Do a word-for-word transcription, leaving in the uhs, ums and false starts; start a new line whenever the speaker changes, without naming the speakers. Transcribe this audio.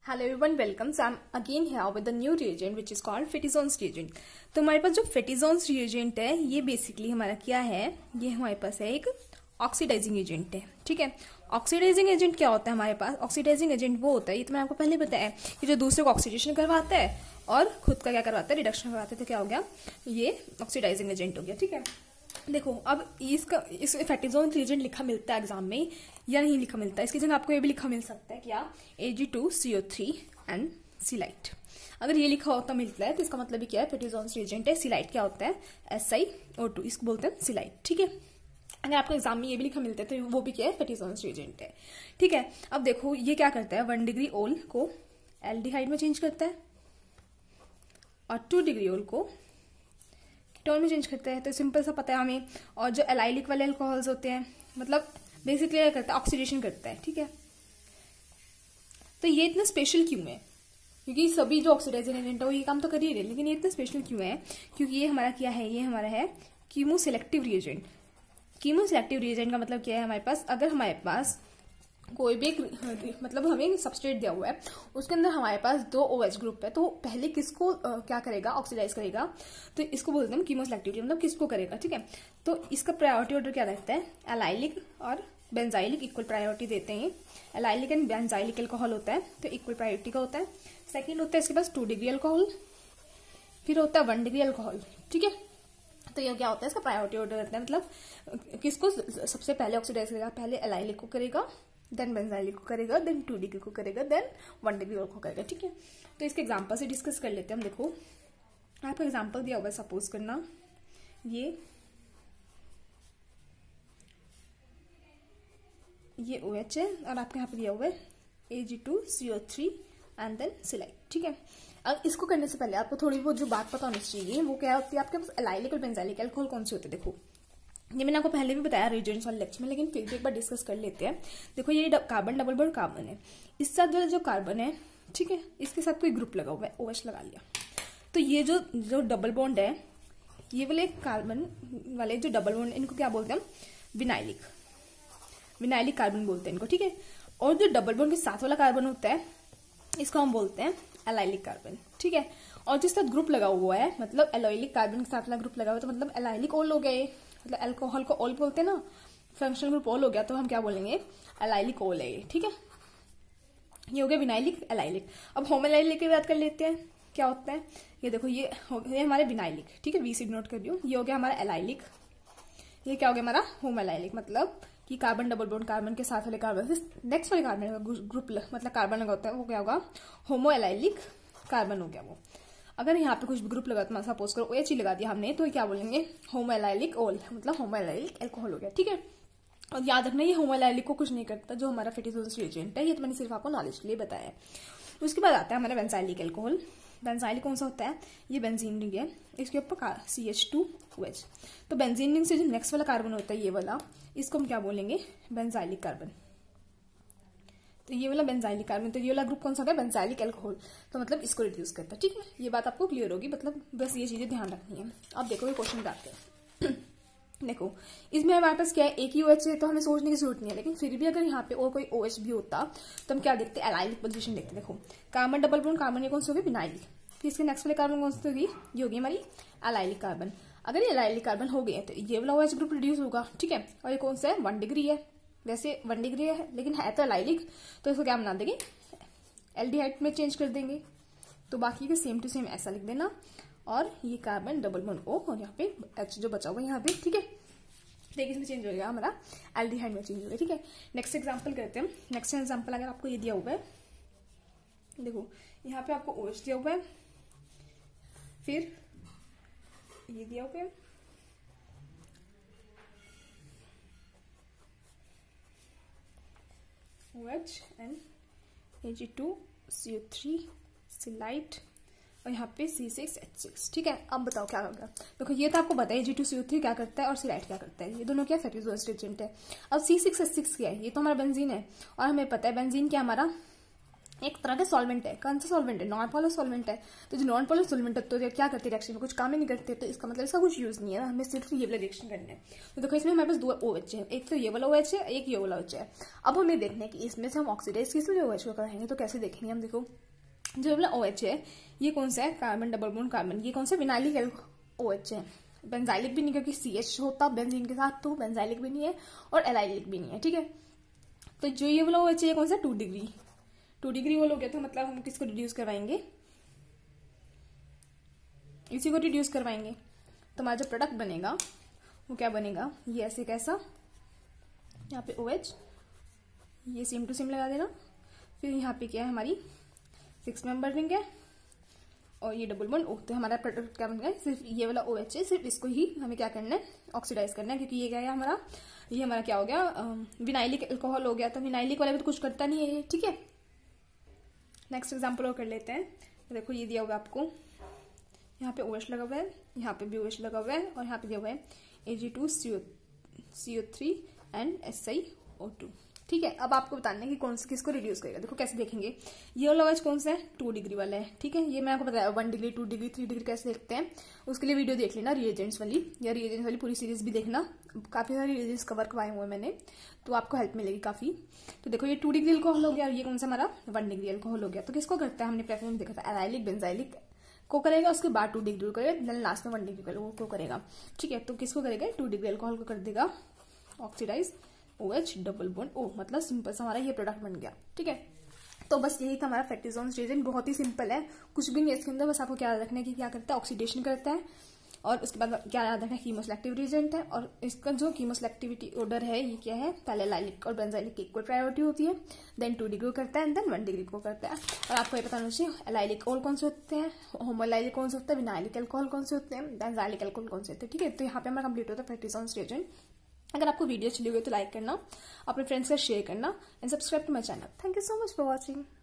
Hello everyone, welcome. So I'm again here with the new reagent which is called Fetizons reagent. तो हमारे पास जो Fetizons reagent है ये basically हमारा क्या है, ये हमारे पास है एक ऑक्सीडाइजिंग एजेंट है। ठीक है, ऑक्सीडाइजिंग एजेंट क्या होता है हमारे पास? ऑक्सीडाइजिंग एजेंट वो होता है, ये तो मैंने आपको पहले बताया कि जो दूसरे को ऑक्सीडेशन करवाता है और खुद का क्या करवाता है, रिडक्शन करवाता है। तो क्या हो गया, ये ऑक्सीडाइजिंग एजेंट हो गया। ठीक है, देखो अब इसका इस फेटिजोन रिएजेंट लिखा मिलता है एग्जाम में या नहीं लिखा मिलता है, इसकी जगह आपको ये भी लिखा मिल सकता है क्या, A G two C O three and celite. अगर ये लिखा होता मिलता है तो इसका मतलब क्या है, फेटिजोन रिएजेंट है। सिलाइट क्या होता है, एस आई ओ टू, इसको बोलते हैं सिलाइट। ठीक है, अगर आपको एग्जाम में ये भी लिखा मिलता है तो वो भी क्या है, फेटिजोन रिएजेंट है। ठीक है, अब देखो ये क्या करता है, वन डिग्री ओल को एल्डिहाइड में चेंज करता है और टू डिग्री ओल को कीटोन में चेंज करते हैं। तो सिंपल सा पता है हमें। और जो एलाइलिक वाले अल्कोहल्स होते हैं, मतलब बेसिकली क्या करता है, ऑक्सीडेशन करता है। ठीक है, तो ये इतना स्पेशल क्यों है, क्योंकि सभी जो ऑक्सीडाइजिंग एजेंट है वो ये काम तो कर ही रहे, लेकिन ये इतना स्पेशल क्यों है, क्योंकि ये हमारा क्या है, ये हमारा है chemo selective reagent. Chemo selective reagent का मतलब क्या है, हमारे पास अगर हमारे पास कोई भी एक मतलब हमें सबस्ट्रेट दिया हुआ है, उसके अंदर हमारे पास दो OH ग्रुप है, तो पहले किसको आ, क्या करेगा, ऑक्सीडाइज करेगा। तो इसको बोलते हैं कीमो सिलेक्टिविटी, मतलब किसको करेगा। ठीक है, तो इसका प्रायोरिटी ऑर्डर क्या रहता है, एलाइलिक और बेंजाइलिक इक्वल प्रायोरिटी देते हैं। एलाइलिक एंड बेंजाइलिक अल्कोहल होता है तो इक्वल प्रायोरिटी का होता है। सेकेंड होता है इसके पास टू डिग्री अल्कोहल, फिर होता है वन डिग्री अल्कोहल। ठीक है, तो ये क्या होता है, इसका प्रायोरिटी ऑर्डर रहता है, मतलब किसको सबसे पहले ऑक्सीडाइज करेगा, पहले एलाइलिक को करेगा, देन बेंजाइलिक को करेगा, देन टू डिग्री को करेगा, देन वन डिग्री को करेगा। ठीक है, तो इसके एग्जांपल से डिस्कस कर लेते हैं हम। देखो आपको एग्जांपल दिया हुआ है, सपोज करना ये ये OH है और आपके यहाँ पे दिया हुआ है A G two C O three and then celite. ठीक है, अब इसको करने से पहले आपको थोड़ी बहुत जो बात पता होनी चाहिए, वो क्या होती है, आपके पास एलाइलिक और बेंजाइलिक अल्कोहल कौन से होते हैं। देखो ये मैंने आपको पहले भी बताया रिएजेंट्स वाले लेक्चर में, लेकिन फिर भी एक बार डिस्कस कर लेते हैं। देखो ये कार्बन डबल बॉन्ड कार्बन है, इस साथ वाला जो कार्बन है, ठीक है, इसके साथ कोई ग्रुप लगा हुआ है, OH लगा लिया। तो ये जो जो डबल बॉन्ड है, ये वाले कार्बन वाले जो डबल बॉन्ड, इनको क्या बोलते हैं, विनाइलिक विनाइलिक कार्बन बोलते हैं इनको। ठीक है, और जो डबल बॉन्ड के साथ वाला कार्बन होता है, इसको हम बोलते हैं एलाइलिक कार्बन। ठीक है, और जिस साथ ग्रुप लगा हुआ है, मतलब एलाइलिक कार्बन के साथ वाला ग्रुप लगा हुआ है, तो मतलब एलाइलिक ओल हो गए, मतलब अल्कोहल को ओल बोलते हैं ना, फंक्शनल ग्रुप ओल हो गया, तो हम क्या बोलेंगे, एलाइलिक ओल है ये। ठीक है, ये हो गया विनाइलिक एलाइलिक। अब होमोलाइलिक की बात कर लेते हैं, क्या होता है, ये देखो ये हो गया हमारे विनाइलिक। ठीक है, वी सी नोट कर रही हूँ, ये हो गया हमारा एलाइलिक, ये क्या हो गया हमारा होमोलाइलिक, मतलब कि कार्बन डबल बॉन्ड कार्बन के साथ वाले कार्बन से नेक्स्ट वाले कार्बन ग्रुप मतलब कार्बन लगा होता है, वो क्या होगा, होमो एलाइलिक कार्बन हो गया वो। अगर यहाँ पे कुछ ग्रुप लगा, तो सपोज करो OH ही लगा दिया हमने, तो क्या बोलेंगे, होमो एलाइलिक ओल, मतलब होमो एलाइलिक अल्कोहल हो गया। ठीक है, और याद रखना ये होमो एलाइलिक को कुछ नहीं करता, जो हमारा फेटिजोन रिएजेंट है, ये तो मैंने सिर्फ आपको नॉलेज के लिए बताया है। उसके बाद आता है हमारा बेंजाइलिक अल्कोहल। बेंजाइलिक कौन सा होता है, ये बेंजीन रिंग है, इसके ऊपर सी एच टू OH। तो बेंजीन रिंग से जो नेक्स्ट वाला कार्बन होता है, ये वाला, इसको हम क्या बोलेंगे, बेंजाइलिक कार्बन। तो ये वाला बेंजाइलिक कार्बन, तो ये वाला ग्रुप कौन सा होगा, बेंजाइलिक अल्कोहल, तो मतलब इसको रिड्यूस करता है। ठीक है, ये बात आपको क्लियर होगी, मतलब बस ये चीजें ध्यान रखनी है। अब देखो ये क्वेश्चन आते हैं देखो इसमें हमारे पास क्या है, एक ही OH है, तो हमें सोचने की जरूरत नहीं है, लेकिन फिर भी अगर यहाँ पे और कोई OH भी होता तो हम क्या देखते हैं, एलाइलिक पोजीशन देखते। देखो कार्बन डबल बॉन्ड कार्बन, ये कौन सी होगी, विनाइलिक, फिर इसके नेक्स्ट वाले कार्बन कौन सी होगी, ये होगी हमारी एलाइलिक कार्बन। अगर ये एलाइलिक कार्बन हो गया तो ये वाला OH ग्रुप रिड्यूस होगा। ठीक है, और ये कौन सा है, वन डिग्री है, वैसे वन डिग्री है लेकिन है तो एलाइलिक, तो इसको क्या बना देंगे, एल्डिहाइड में चेंज कर देंगे। तो बाकी के सेम टू सेम ऐसा लिख देना, और ये कार्बन डबल बॉन्ड O, और यहाँ पे H जो बचा हुआ यहाँ पे। ठीक है, देखिए इसमें चेंज हो गया हमारा, एल्डिहाइड में चेंज हो गया। ठीक है, नेक्स्ट एग्जांपल करते हैं। नेक्स्ट एग्जांपल अगर आपको ये दिया हुआ है, देखो यहाँ पे आपको OH दिया हुआ है, फिर ये दिया हुआ है, OH and A G two C O three celite, और यहाँ पे सी सिक्स एच सिक्स। ठीक है, अब बताओ क्या होगा। देखो ये तो आपको पता है, A G two C O three क्या करता है और सिलाइट क्या करता है, ये दोनों क्या फेटिजोन रिएजेंट है। अब सी सिक्स एच सिक्स क्या है, ये तो हमारा बेंजीन है, और हमें पता है बेंजीन क्या हमारा एक तरह के सॉल्वेंट है। कौन सा सॉल्वेंट है? नॉन पोलर सॉल्वेंट है। तो जो नॉन पोलर सॉल्वेंट है तो क्या करते हैं रिएक्शन में, कुछ काम ही नहीं करते, तो इसका मतलब इसका कुछ यूज नहीं है, हमें सिर्फ ये वाला रिएक्शन करना है। तो देखो इसमें हमारे पास दो OH है, एक तो ये वाला OH है, एक ये वाला OH है। अब हमें देखना है कि इसमें से हम ऑक्सीडाइज किस लिए OH को कराएंगे, तो कैसे देखेंगे हम। देखो जो वाला OH है ये कौन सा है, कार्बन डबल बॉन्ड कार्बन, ये कौन सा विनाइलिक OH है, बेंजाइलिक भी नहीं क्योंकि सी एच होता बेंजीन के साथ, तो बेंजाइलिक भी नहीं है और एलाइलिक भी नहीं है, ठीक है। तो जो ये वाला OH है ये कौन सा, टू डिग्री टू डिग्री वो हो गया, तो मतलब हम किसको रिड्यूस करवाएंगे, इसी को रिड्यूस करवाएंगे। तो हमारा जो प्रोडक्ट बनेगा वो क्या बनेगा, ये ऐसे कैसा, यहाँ पे OH, ये सेम टू सेम लगा देना, फिर यहाँ पे क्या है हमारी सिक्स मेंबर रिंग है और ये डबल बॉन्ड O, तो हमारा प्रोडक्ट क्या बन गया, सिर्फ ये वाला OH है, सिर्फ इसको ही हमें क्या करना है, ऑक्सीडाइज करना है, क्योंकि ये क्या है हमारा, ये हमारा क्या हो गया, विनाइलिक अल्कोहल हो गया, तो विनाइलिक वाले भी तो कुछ करता नहीं है ये, ठीक है। नेक्स्ट एग्जाम्पल और कर लेते हैं। तो देखो ये दिया हुआ है आपको, यहाँ पे OH लगा हुआ है, यहाँ पे भी OH लगा हुआ है और यहाँ पे दिया हुआ है A G two C O three and S I O two, ठीक है। अब आपको बताना है कि कौन से किसको रिड्यूस करेगा। देखो कैसे देखेंगे, ये वाला OH कौन सा है, टू डिग्री वाला है, ठीक है। ये मैं आपको बताया one degree two degree three degree कैसे देखते हैं, उसके लिए वीडियो देख लेना रिएजेंट्स वाली, या रिएजेंट्स वाली पूरी सीरीज भी देखना, काफी सारे रिएजेंट्स कवर करवाए हुए मैंने, तो आपको हेल्प मिलेगी काफी। तो देखो ये टू डिग्री अल्कोहल हो गया और ये कौन सा हमारा वन डिग्री अल्कोहल हो गया। तो किसको करता है, हमने प्रेफरेंस देखा था एलाइलिक बेंजाइलिक को करेगा, उसके बाद टू डिग्री करेगा, देन लास्ट में वन डिग्री को करेगा, ठीक है। तो किसको करेगा, टू डिग्री अल्कोहल को कर देगा oxidize OH double bond O, मतलब सिंपल सा हमारा ये प्रोडक्ट बन गया, ठीक है। तो बस यही था हमारा फैक्टिजोन्स रिएजेंट, बहुत ही सिंपल है, कुछ भी नहीं है इसके अंदर, बस आपको क्या याद रखना है कि क्या करता है, ऑक्सीडेशन करता है, और उसके बाद क्या याद रखना है, कीमोसेलेक्टिव रिएजेंट है, और इसका जो कीमोसेलेक्टिविटी ऑर्डर है ये क्या है, पहले एलाइलिक और बेंजाइलिक की इक्वल प्रायोरिटी होती है, देन टू डिग्री को करता है एंड देन वन डिग्री को करता है। और आपको ये पता होना चाहिए एलाइलिक ऑल कौन से होते हैं, होमोलाइलिक कौन से होते हैं, विनाइलिक अल्कोहल कौन से होते हैं, बेंजाइलिक अल्कोहल कौन से होते हैं, ठीक है। तो यहाँ पे हमारा कंप्लीट होता है फैक्टिजोन्स रिएजेंट। अगर आपको वीडियो अच्छी लगी हो तो लाइक करना, अपने फ्रेंड्स का शेयर करना and subscribe to my channel. Thank you so much for watching.